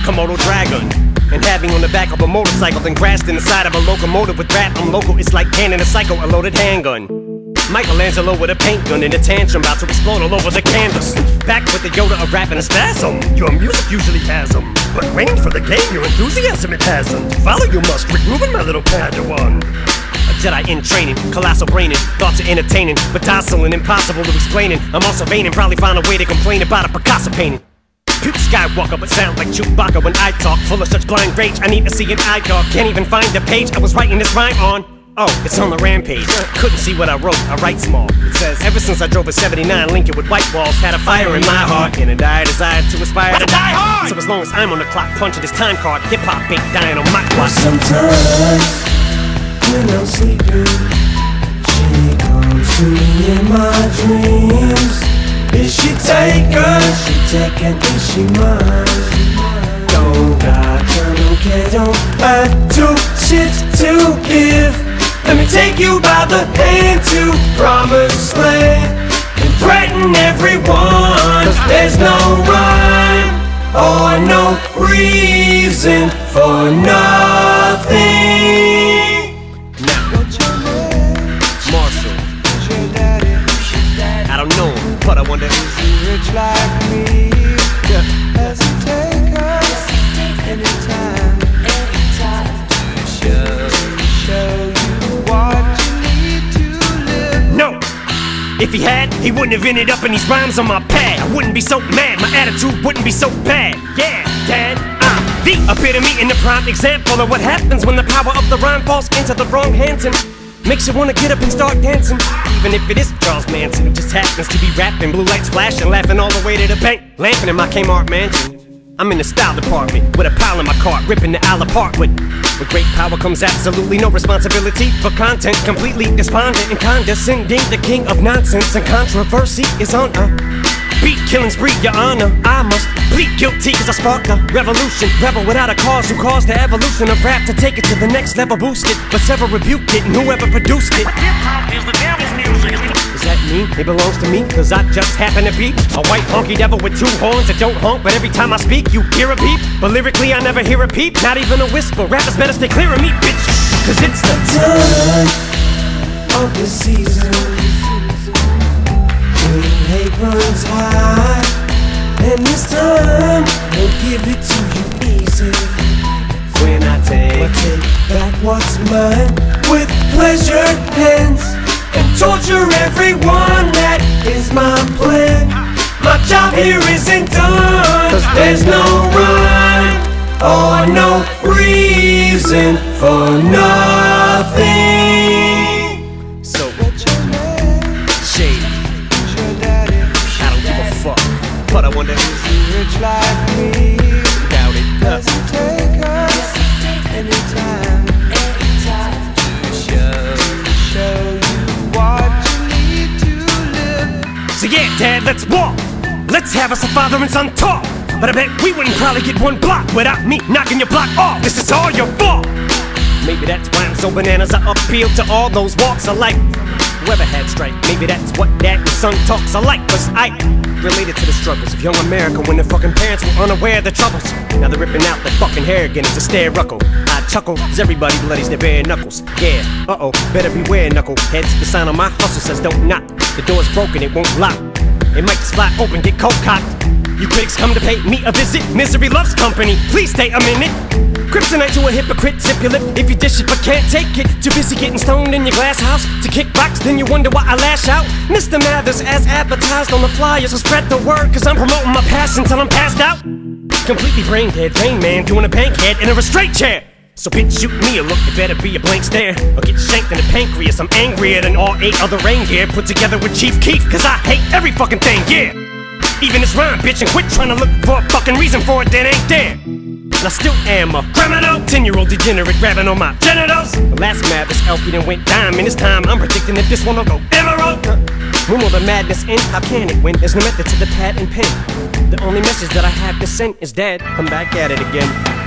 komodo dragon. And having on the back of a motorcycle, then crashed in the side of a locomotive with rap. I'm local, it's like handing a psycho a loaded handgun. Michelangelo with a paint gun in a tantrum, about to explode all over the canvas. Back with the Yoda of rap and a spasm. Your music usually has them, but waiting for the game, your enthusiasm it hasn't. Follow you must, Rubin, my little Padawan. A Jedi in training, colossal braining. Thoughts are entertaining, but docile and impossible to explaining. I'm also vain and probably find a way to complain about a Picasso painting. Puke Skywalker, but sound like Chewbacca when I talk. Full of such blind rage, I need to see an eye dog. Can't even find the page I was writing this rhyme on. Oh, it's on the rampage. Couldn't see what I wrote, I write small. It says, ever since I drove a 79 Lincoln with white walls, had a fire in my heart, and a dire desire to aspire to die hard. So as long as I'm on the clock, punching this time card, hip-hop ain't dying on my watch. Sometimes, when I'm sleeping, she comes to me in my dreams. Is she taken? She taken, is she mine? Don't got time, don't care, don't have to shit to give. Let me take you by the hand to promised land and threaten everyone, 'cause there's no rhyme or no reason for nothing. Now, Marshall, I don't know him, but I wonder, is he rich like me? Does he take us anytime to show you what you need to live? no! If he had, he wouldn't have ended up in these rhymes on my pad. I wouldn't be so mad, my attitude wouldn't be so bad. Yeah, Dad, I'm the epitome and the prime example of what happens when the power of the rhyme falls into the wrong hands and makes you wanna get up and start dancing. Even if it is Charles Manson, who just happens to be rapping, blue lights flashing, laughing all the way to the bank, lamping in my Kmart mansion. I'm in the style department, with a pile in my cart, ripping the aisle apart with great power comes absolutely no responsibility for content, completely despondent and condescending. The king of nonsense and controversy is on a beat killing spree, your honor. I must plead guilty, 'cause I sparked a revolution. Rebel without a cause, who caused the evolution of rap to take it to the next level, boosted, but several rebuked it, and whoever produced it. Hip-hop is the devil's music. Does that mean it belongs to me? 'Cause I just happen to be a white honky devil with two horns that don't honk, but every time I speak you hear a beep. But lyrically I never hear a peep, not even a whisper. Rappers better stay clear of me, bitch, 'cause it's the time of the season when hate runs high, and this time I'll give it to you easy. when I take back what's mine with pleasured hands and torture everyone. That is my plan. My job here isn't done, 'cause there's no rhyme or no reason for nothing. So, shade, I don't give a fuck, but I wonder, is he rich like me? doubt it. Does he take us anytime to show you what you need to live? So yeah, Dad, let's walk. Let's have us a father and son talk. But I bet we wouldn't probably get one block without me knocking your block off. This is all your fault. Maybe that's why I'm so bananas. I appeal to all those walks of life. Whoever had strife, maybe that's what Dad and son talks alike. 'Cause I related to the struggles of young America when their fucking parents were unaware of the troubles. Now they're ripping out their fucking hair again, it's a stare-ruckle. I chuckle as everybody bloodies their bare knuckles. Yeah, uh-oh, better beware, knuckleheads. The sign on my hustle says don't knock. The door's broken, it won't lock. It might just fly open, get cold cocked. You critics come to pay me a visit. Misery loves company, please stay a minute. Kryptonite to a hypocrite, zip your lip if you dish it but can't take it. Too busy getting stoned in your glass house to kick box, then you wonder why I lash out. Mr. Mathers as advertised on the flyers, so spread the word, 'cause I'm promoting my passion till I'm passed out. Completely brain dead, Rain Man doing a bankhead in a restraint chair. So bitch, shoot me a look, it better be a blank stare or get shanked in the pancreas. I'm angrier than all 8 other reindeer put together with Chief Keef, 'cause I hate every fucking thing, yeah. Even this rhyme, bitch, and quit trying to look for a fucking reason for it that ain't there. And I still am a criminal, 10-year-old degenerate grabbing on my genitals. The last Mathers LP done went dime, and this time I'm predicting that this one will go emerald. When will the madness end? How can it when there's no method to the pad and pen? The only message that I have to send is dead. I'm back at it again.